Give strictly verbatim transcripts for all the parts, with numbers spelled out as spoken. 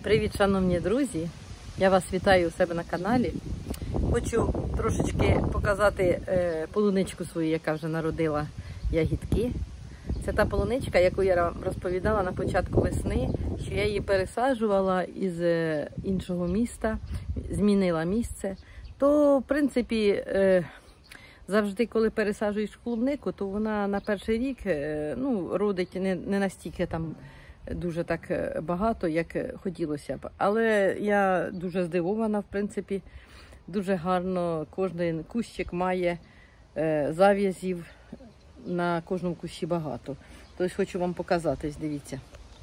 Привіт, шановні друзі! Я вас вітаю у себе на каналі. Хочу трошечки показати е, полуничку свою, яка вже народила ягідки. Це та полуничка, яку я вам розповідала на початку весни, що я її пересаджувала із е, іншого міста, змінила місце. То, в принципі, е, завжди, коли пересаджуєш клубнику, то вона на перший рік е, ну, родить не, не настільки там дуже так багато, як хотілося б. Але я дуже здивована, в принципі, дуже гарно. Кожен кущик має е, зав'язів, на кожному кущі багато. Тобто хочу вам показати, дивіться.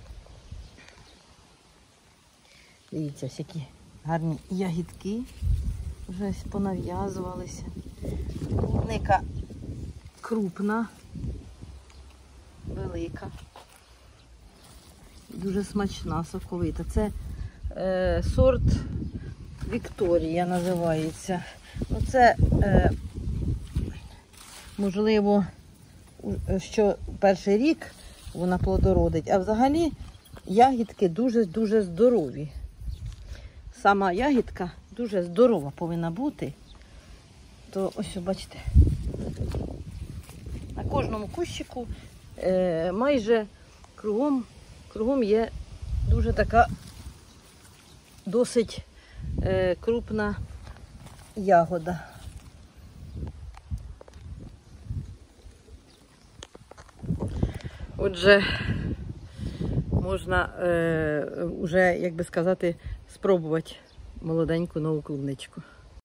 Дивіться, ось які гарні ягідки вже понав'язувалися. Клубника крупна, велика. Дуже смачна, соковита. Це е, сорт Вікторія називається. Ну, це, е, можливо, що перший рік вона плодородить, а взагалі ягідки дуже-дуже здорові. Сама ягідка дуже здорова повинна бути. То ось, бачите, на кожному кущику е, майже кругом Кругом є дуже така досить е, крупна ягода. Отже, можна е, вже, як би сказати, спробувати молоденьку нову клубничку.